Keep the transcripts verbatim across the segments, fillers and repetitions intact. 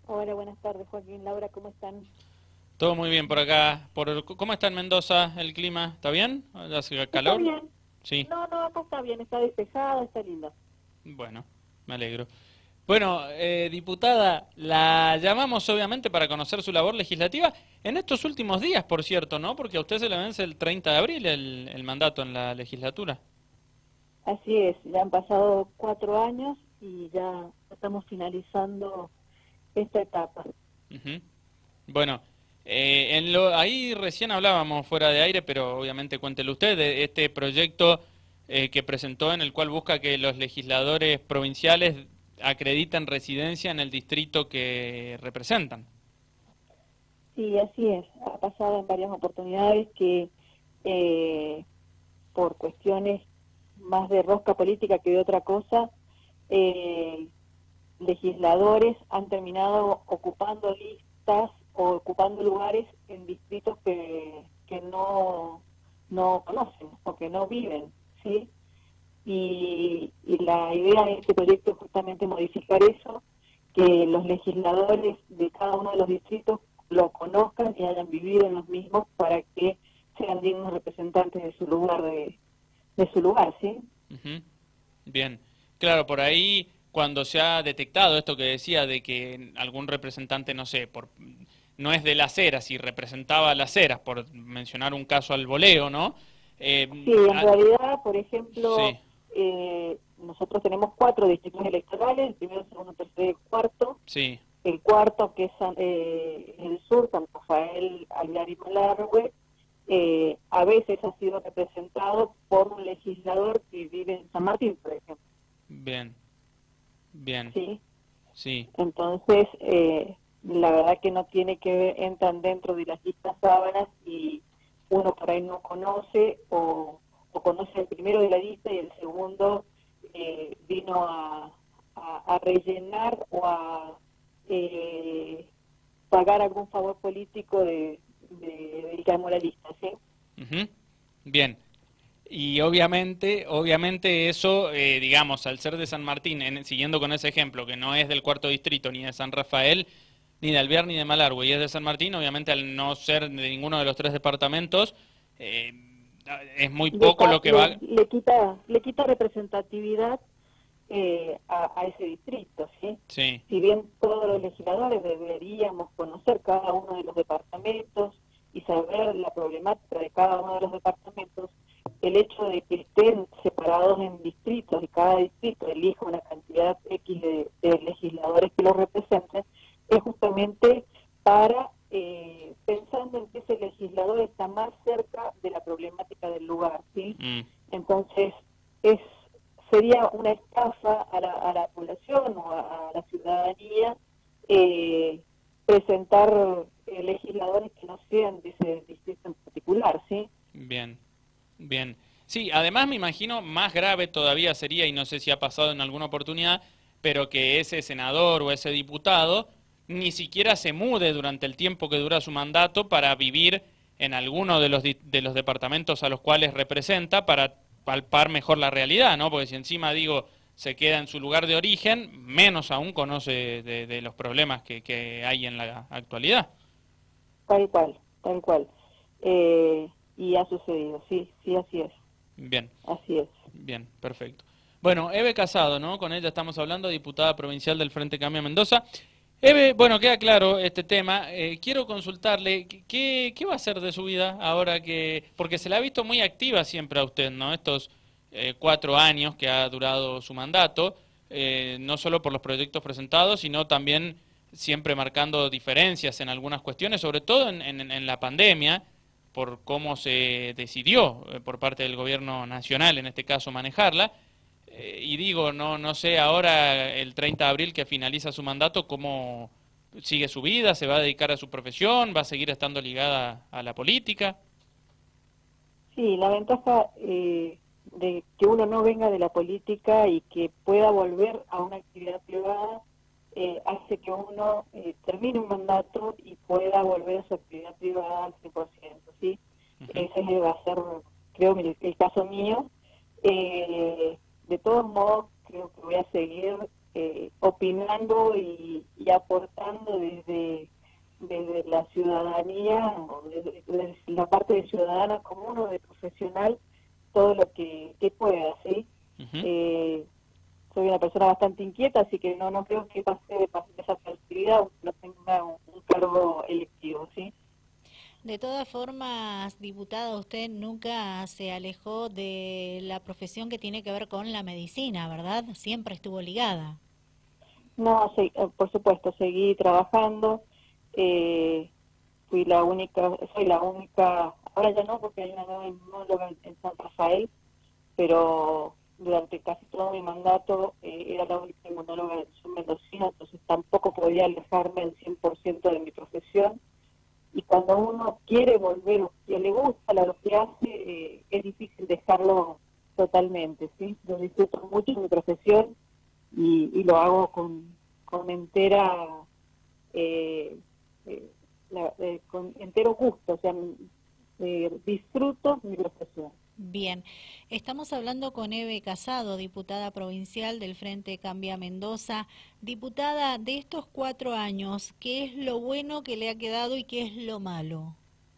Hola, buenas tardes, Joaquín, Laura, ¿cómo están? Todo muy bien por acá. Por, ¿cómo está en Mendoza el clima? ¿Está bien? ¿Hace Está calor? bien. Sí. No, no, acá está bien, está despejado, está lindo. Bueno, me alegro. Bueno, eh, diputada, la llamamos obviamente para conocer su labor legislativa en estos últimos días, por cierto, ¿no? Porque a usted se le vence el treinta de abril el, el mandato en la legislatura. Así es, ya han pasado cuatro años y ya estamos finalizando esta etapa. Ujú. Bueno, eh, en lo, ahí recién hablábamos fuera de aire, pero obviamente cuéntelo usted de este proyecto eh, que presentó en el cual busca que los legisladores provinciales acrediten residencia en el distrito que representan. Sí, así es, ha pasado en varias oportunidades que eh, por cuestiones más de rosca política que de otra cosa, eh, legisladores han terminado ocupando listas o ocupando lugares en distritos que, que no, no conocen o que no viven, ¿sí? Y, y la idea de este proyecto es justamente modificar eso, que los legisladores de cada uno de los distritos lo conozcan y hayan vivido en los mismos para que sean dignos representantes de su lugar, de, de su lugar, ¿sí? Ujú. Bien, claro, por ahí cuando se ha detectado esto que decía de que algún representante, no sé, por, no es de las Heras y representaba a las Heras, por mencionar un caso al voleo, ¿no? Sí, Eh, en ah, realidad, por ejemplo, sí, eh, nosotros tenemos cuatro distritos electorales, el primero, segundo, tercero y cuarto. sí. El cuarto, que es San- eh, el sur, San Rafael, Alvear y Malargüe, eh, a veces ha sido representado por un legislador que vive en San Martín, por ejemplo, Bien, bien, ¿sí? sí. Entonces, eh, la verdad que no tiene que ver, entran dentro de las listas sábanas y uno por ahí no conoce o, o conoce el primero de la lista y el segundo eh, vino a, a, a rellenar o a eh, pagar algún favor político de, de, del que armó la lista, ¿sí? Ujú. Bien. Y obviamente, obviamente eso, eh, digamos, al ser de San Martín, en- siguiendo con ese ejemplo, que no es del cuarto distrito, ni de San Rafael, ni de Alvear, ni de Malargüe, y es de San Martín, obviamente al no ser de ninguno de los tres departamentos, eh, es muy Le, poco pa- lo que le, va... le quita le quita representatividad eh, a, a ese distrito, ¿sí? Sí. Si bien todos los legisladores deberíamos conocer cada uno de los departamentos y saber la problemática de cada uno de los departamentos, el hecho de que estén separados en distritos y cada distrito elija una cantidad X de, de legisladores que los representen, es justamente para, eh, pensando en que ese legislador está más cerca de la problemática del lugar, ¿sí? Mm. Entonces, es sería una estafa a la, a la población o a, a la ciudadanía eh, presentar eh, legisladores que no sean de ese distrito en particular, ¿sí? Bien, bien. Sí, además me imagino más grave todavía sería, y no sé si ha pasado en alguna oportunidad, pero que ese senador o ese diputado ni siquiera se mude durante el tiempo que dura su mandato para vivir en alguno de los, di- de los departamentos a los cuales representa para palpar mejor la realidad, ¿no? Porque si encima digo se queda en su lugar de origen, menos aún conoce de, de los problemas que, que hay en la actualidad. Tal cual, tal cual. Eh, y ha sucedido, sí, sí, así es, Bien. así es. Bien, perfecto. Bueno, Eve Casado, ¿no? Con ella estamos hablando, diputada provincial del Frente Cambio Mendoza. Eve, bueno, queda claro este tema. Eh, quiero consultarle, ¿qué, ¿qué va a hacer de su vida ahora que...? Porque se la ha visto muy activa siempre a usted, ¿no? Estos eh, cuatro años que ha durado su mandato, eh, no solo por los proyectos presentados, sino también siempre marcando diferencias en algunas cuestiones, sobre todo en, en, en la pandemia, por cómo se decidió eh, por parte del gobierno nacional, en este caso, manejarla. Eh, y digo, no, no sé ahora, el treinta de abril que finaliza su mandato, cómo sigue su vida, se va a dedicar a su profesión, va a seguir estando ligada a la política. Sí, la ventaja eh, de que uno no venga de la política y que pueda volver a una actividad privada eh, hace que uno eh, termine un mandato y pueda volver a su actividad privada al cien por ciento, ¿sí? Ujú. Ese va a ser, creo, el, el caso mío. Eh, de todos modos, creo que voy a seguir eh, opinando y, y aportando desde, desde la ciudadanía, o desde, desde la parte de ciudadana común o de profesional, todo lo que, que pueda, ¿sí? Uh-huh. Eh, soy una persona bastante inquieta, así que no no creo que pase de pasar esa actividad o no tenga un, un cargo electivo, ¿sí? De todas formas, diputada, usted nunca se alejó de la profesión que tiene que ver con la medicina, ¿verdad? Siempre estuvo ligada. No, sí, por supuesto, seguí trabajando, eh, fui la única, soy la única, ahora ya no porque hay una nueva inmunóloga en, en San Rafael, pero durante casi todo mi mandato eh, era la única inmunóloga de Sur Mendocina, entonces tampoco podía alejarme al cien por ciento de mi profesión. Y cuando uno quiere volver o que le gusta lo que hace, eh, es difícil dejarlo totalmente, ¿sí? Yo disfruto mucho mi profesión y, y lo hago con, con entera eh, eh, la, eh, con entero gusto, o sea, eh, disfruto mi profesión. Bien, estamos hablando con Eve Casado, diputada provincial del Frente Cambia Mendoza. Diputada, de estos cuatro años, ¿qué es lo bueno que le ha quedado y qué es lo malo?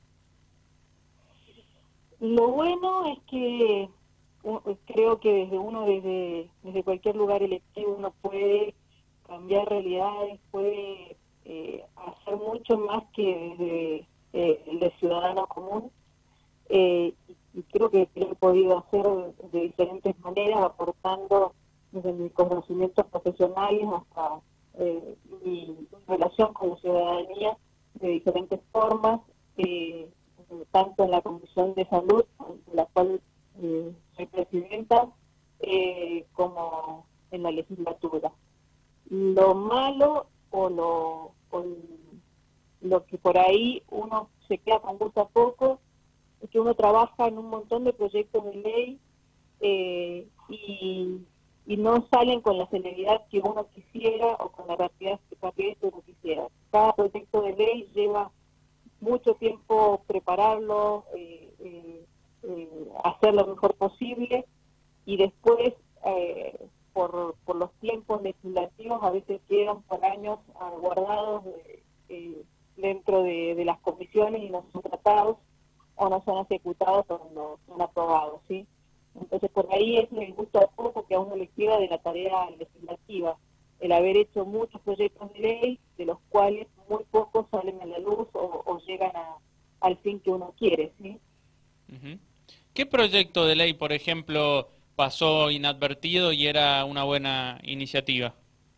Lo bueno es que creo que desde uno, desde, desde cualquier lugar electivo, uno puede cambiar realidades, puede eh, hacer mucho más que desde eh, el de ciudadano común. Eh, y creo que lo he podido hacer de diferentes maneras, aportando desde mis conocimientos profesionales hasta eh, mi relación con la ciudadanía de diferentes formas, eh, tanto en la Comisión de Salud, de la cual eh, soy presidenta, eh, como en la legislatura. Lo malo o lo, o lo que por ahí uno se queda con gusto a poco, es que uno trabaja en un montón de proyectos de ley eh, y, y no salen con la celeridad que uno quisiera o con la rapidez, rapidez que uno quisiera. Cada proyecto de ley lleva mucho tiempo prepararlo, eh, eh, eh, hacer lo mejor posible y después eh, por, por los tiempos legislativos a veces quedan por años guardados eh, eh, dentro de, de las comisiones y no son tratados o no son ejecutados o no son aprobados, ¿sí? Entonces por ahí es el gusto a poco que a uno le queda de la tarea legislativa, el haber hecho muchos proyectos de ley, de los cuales muy pocos salen a la luz o, o llegan a, al fin que uno quiere, ¿sí? Uh-huh. ¿Qué proyecto de ley, por ejemplo, pasó inadvertido y era una buena iniciativa?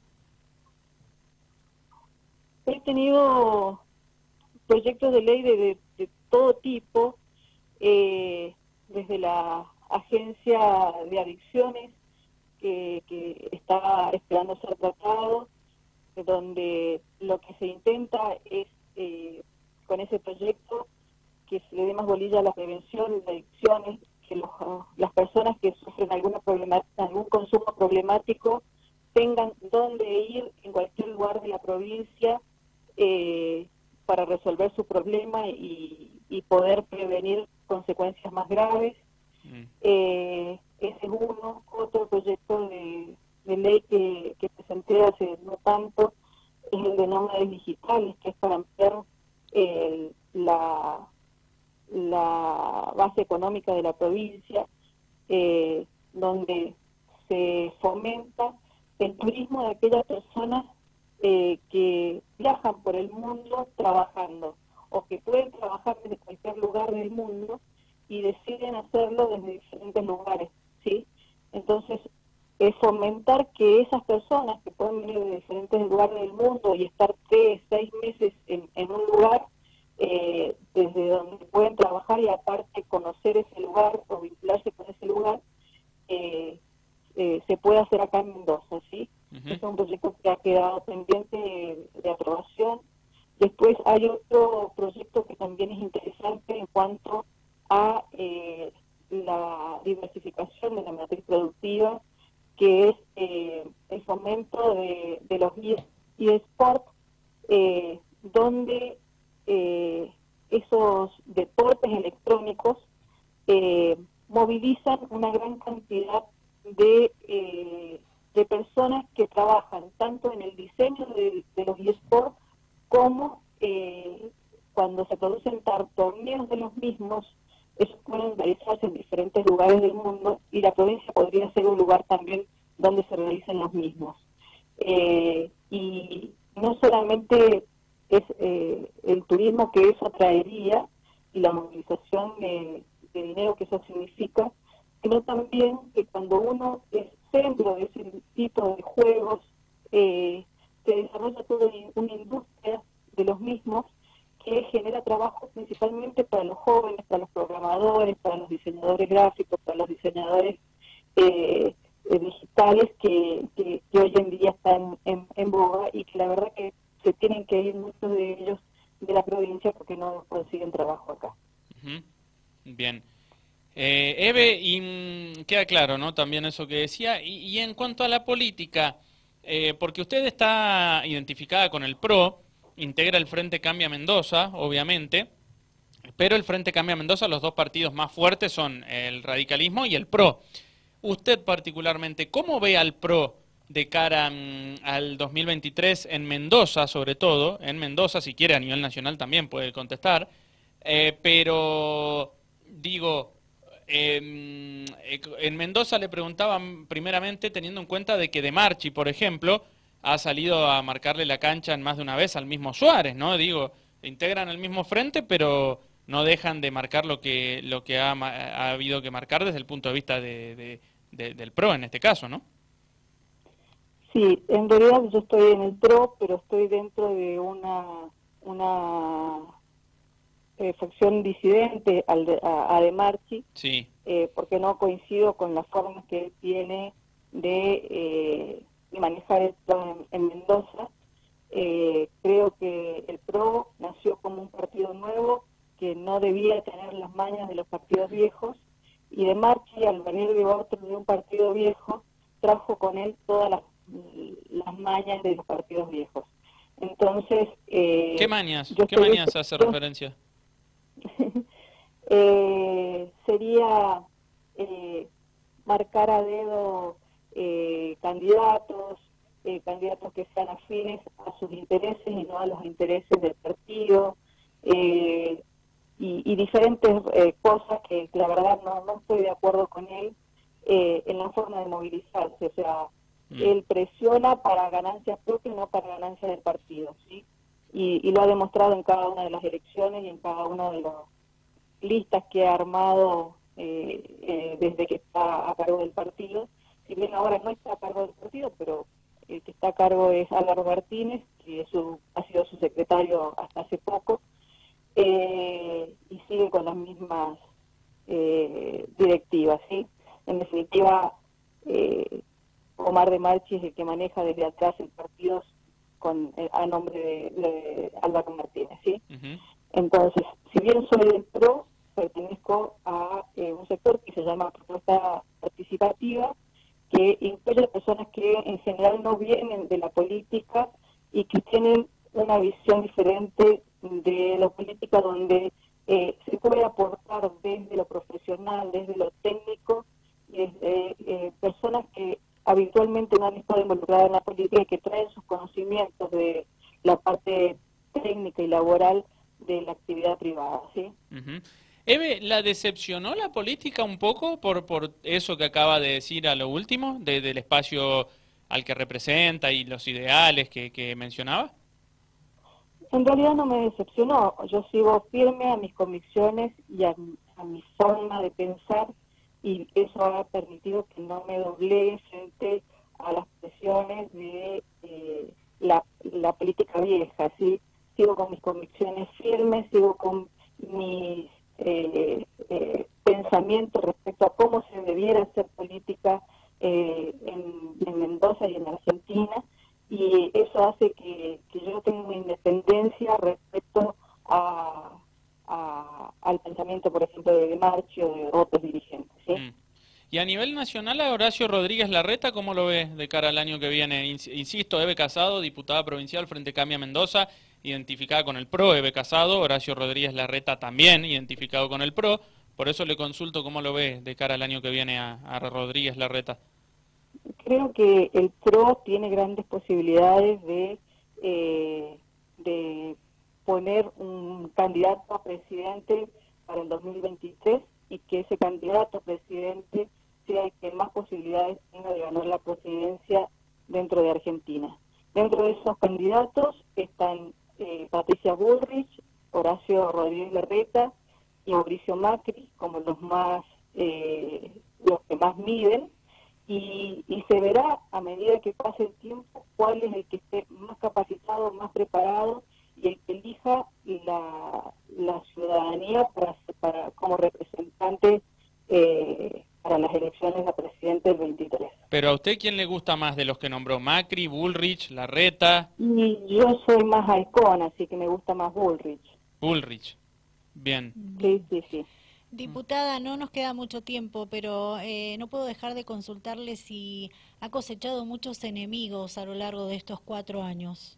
He tenido proyectos de ley de, de, de todo tipo, eh, desde la agencia de adicciones, que, que está esperando ser tratado, donde lo que se intenta es, eh, con ese proyecto, que se le dé más bolilla a la prevención de adicciones, que los, las personas que sufren alguna problemática, algún consumo problemático tengan dónde ir en cualquier lugar de la provincia eh, para resolver su problema y, y poder prevenir consecuencias más graves. Mm. Eh, ese es uno. Otro proyecto de, de ley que, que presenté hace no tanto es el de nómadas digitales, que es para ampliar eh, la, la base económica de la provincia, eh, donde se fomenta el turismo de aquellas personas eh, que viajan por el mundo trabajando, o que pueden trabajar desde cualquier lugar del mundo y deciden hacerlo desde diferentes lugares, ¿sí? Entonces, es fomentar que esas personas que pueden venir de diferentes lugares del mundo y estar tres, seis meses en, en un lugar, eh, desde donde pueden trabajar y aparte conocer ese lugar o vincularse con ese lugar, eh, eh, se puede hacer acá en Mendoza, ¿sí? Uh-huh. Es un proyecto que ha quedado pendiente de, de aprobación. Después hay otro proyecto que también es interesante en cuanto a eh, la diversificación de la matriz productiva, que es eh, el fomento de, de los eSports, eh, donde eh, esos deportes electrónicos eh, movilizan una gran cantidad de, eh, de personas que trabajan tanto en el diseño de, de los eSports como eh, cuando se producen torneos de los mismos. Esos pueden realizarse en diferentes lugares del mundo y la provincia podría ser un lugar también donde se realicen los mismos. Eh, y no solamente es eh, el turismo que eso traería y la movilización de, de dinero que eso significa, sino también que cuando uno es centro de ese tipo de juegos, eh, se desarrolla toda una industria de los mismos que genera trabajo principalmente para los jóvenes, para los programadores, para los diseñadores gráficos, para los diseñadores eh, eh, digitales que, que, que hoy en día están en, en boga y que la verdad que se tienen que ir muchos de ellos de la provincia porque no consiguen trabajo acá. Uh-huh. Bien. Eh, Eve, y mm, queda claro, ¿no? También eso que decía. Y, y en cuanto a la política, eh, porque usted está identificada con el P R O, integra el Frente Cambia Mendoza, obviamente, pero el Frente Cambia Mendoza, los dos partidos más fuertes son el radicalismo y el P R O. Usted particularmente, ¿cómo ve al P R O de cara mm, al dos mil veintitrés en Mendoza, sobre todo? En Mendoza, si quiere, a nivel nacional también puede contestar, eh, pero digo... Eh, en Mendoza le preguntaban primeramente teniendo en cuenta de que De Marchi, por ejemplo, ha salido a marcarle la cancha en más de una vez al mismo Suárez, ¿no? Digo, integran el mismo frente, pero no dejan de marcar lo que lo que ha, ha habido que marcar desde el punto de vista de, de, de, del P R O en este caso, ¿no? Sí, en realidad yo estoy en el P R O, pero estoy dentro de una... una Eh, facción disidente al de, a, a De Marchi, sí. eh, porque no coincido con las formas que él tiene de, eh, de manejar esto en, en Mendoza. Eh, creo que el P R O nació como un partido nuevo que no debía tener las mañas de los partidos viejos, y De Marchi, al venir de otro, de un partido viejo, trajo con él todas las, las mañas de los partidos viejos. Entonces... Eh, ¿Qué mañas? ¿Qué estoy, mañas hace yo, referencia? eh, sería eh, marcar a dedo eh, candidatos, eh, candidatos que sean afines a sus intereses y no a los intereses del partido, eh, y, y diferentes eh, cosas que la verdad no, no estoy de acuerdo con él eh, en la forma de movilizarse. O sea, mm. él presiona para ganancias propias, no para ganancias del partido, ¿sí? Y, y lo ha demostrado en cada una de las elecciones y en cada una de las listas que ha armado eh, eh, desde que está a cargo del partido. Si bien ahora no está a cargo del partido, pero el que está a cargo es Álvaro Martínez, que es su, ha sido su secretario hasta hace poco, eh, y sigue con las mismas eh, directivas, ¿sí? En definitiva, eh, Omar De Marchi es el que maneja desde atrás el partido con eh, a nombre de, de Álvaro Martínez, ¿sí? Uh-huh. Entonces, si bien soy del P R O, pertenezco a eh, un sector que se llama propuesta participativa, que incluye personas que en general no vienen de la política y que tienen una visión diferente de la política, donde eh, se puede aportar desde lo profesional, desde lo técnico, desde eh, personas que habitualmente no han estado involucradas en la política y que traen sus conocimientos de la parte técnica y laboral de la actividad privada, ¿sí? Uh-huh. Eve, ¿la decepcionó la política un poco por, por eso que acaba de decir a lo último, de, del espacio al que representa y los ideales que, que mencionaba? En realidad no me decepcionó. Yo sigo firme a mis convicciones y a, a mi forma de pensar, y eso ha permitido que no me doblegue frente a las presiones de eh, la, la política vieja, ¿sí? Sigo con mis convicciones firmes, sigo con mis eh, eh, pensamientos respecto a cómo se debiera hacer política eh, en, en Mendoza y en Argentina, y eso hace que, que yo tenga una independencia respecto a... A, al pensamiento, por ejemplo, de De Marchi o de otros dirigentes, ¿sí? Mm. Y a nivel nacional, a Horacio Rodríguez Larreta, ¿cómo lo ves de cara al año que viene? Insisto, Eve Casado, diputada provincial, Frente Cambia Mendoza, identificada con el P R O, Eve Casado, Horacio Rodríguez Larreta también identificado con el P R O, por eso le consulto cómo lo ves de cara al año que viene a, a Rodríguez Larreta. creo que el P R O tiene grandes posibilidades de, eh, de poner un candidato a presidente para el dos mil veintitrés y que ese candidato a presidente sea el que más posibilidades tenga de ganar la presidencia dentro de Argentina. Dentro de esos candidatos están eh, Patricia Bullrich, Horacio Rodríguez Larreta y Mauricio Macri como los más eh, los que más miden, y, y se verá a medida que pase el tiempo cuál es el que esté más capacitado, más preparado y el que elija la, la ciudadanía para, para como representante eh, para las elecciones a presidente del veintitrés. Pero ¿a usted quién le gusta más de los que nombró? ¿Macri, Bullrich, Larreta? Y yo soy más halcón, así que me gusta más Bullrich. Bullrich. Bien. Sí, sí, sí. Diputada, no nos queda mucho tiempo, pero eh, no puedo dejar de consultarle si ha cosechado muchos enemigos a lo largo de estos cuatro años.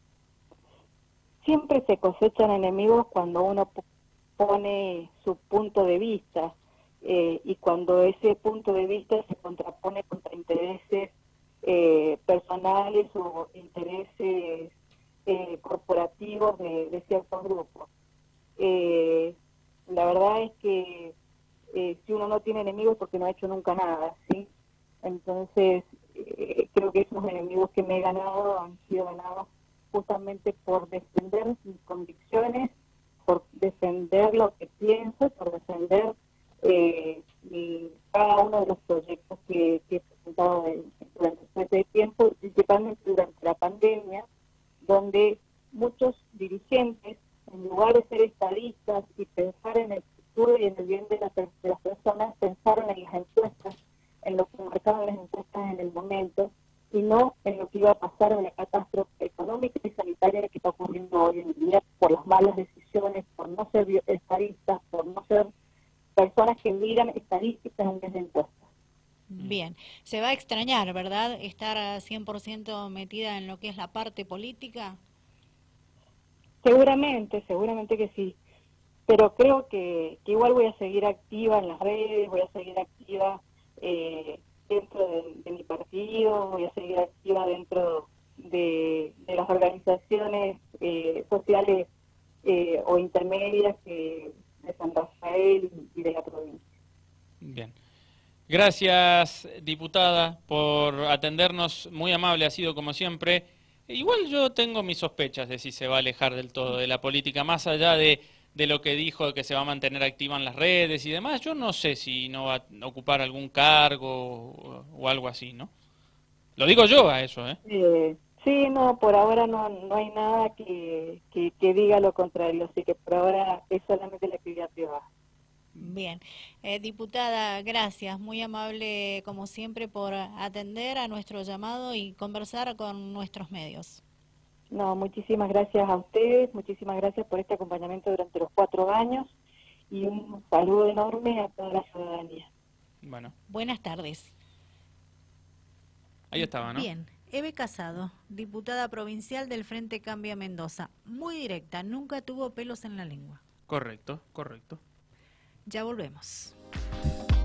Siempre se cosechan enemigos cuando uno pone su punto de vista eh, y cuando ese punto de vista se contrapone contra intereses eh, personales o intereses eh, corporativos de, de ciertos grupos. Eh, la verdad es que eh, si uno no tiene enemigos es porque no ha hecho nunca nada, ¿sí? Entonces eh, creo que esos enemigos que me he ganado han sido ganados justamente por defender mis convicciones, por defender lo que pienso, por defender eh, mi, cada uno de los proyectos que, que he presentado en, durante este tiempo, principalmente durante la pandemia, donde muchos dirigentes, en lugar de ser estadistas y pensar en el futuro y en el bien de, la, de las personas, pensaron en las encuestas, en lo que marcaban las encuestas en el momento, y no en lo que iba a pasar en la catástrofe económica y sanitaria que está ocurriendo hoy en día por las malas decisiones, por no ser estadistas, por no ser personas que miran estadísticas en vez de encuestas. Bien, se va a extrañar, ¿verdad?, estar cien por ciento metida en lo que es la parte política. Seguramente, seguramente que sí, pero creo que, que igual voy a seguir activa en las redes, voy a seguir activa eh, dentro de, de mi partido, voy a seguir activa dentro de, de las organizaciones eh, sociales eh, o intermedias que, de San Rafael y de la provincia. Bien. Gracias, diputada, por atendernos. Muy amable ha sido como siempre. Igual yo tengo mis sospechas de si se va a alejar del todo de la política, más allá de, de lo que dijo, de que se va a mantener activa en las redes y demás. Yo no sé si no va a ocupar algún cargo o, o algo así, ¿no? Lo digo yo a eso, ¿eh? eh sí, no, por ahora no, no hay nada que, que, que diga lo contrario, así que por ahora es solamente la actividad privada. Bien, eh, diputada, gracias, muy amable como siempre por atender a nuestro llamado y conversar con nuestros medios. No, muchísimas gracias a ustedes, muchísimas gracias por este acompañamiento durante los cuatro años y un saludo enorme a toda la ciudadanía. Bueno. Buenas tardes. Ahí estaba, ¿no? Bien, Eve Casado, diputada provincial del Frente Cambia Mendoza, muy directa, nunca tuvo pelos en la lengua. Correcto, correcto. Ya volvemos.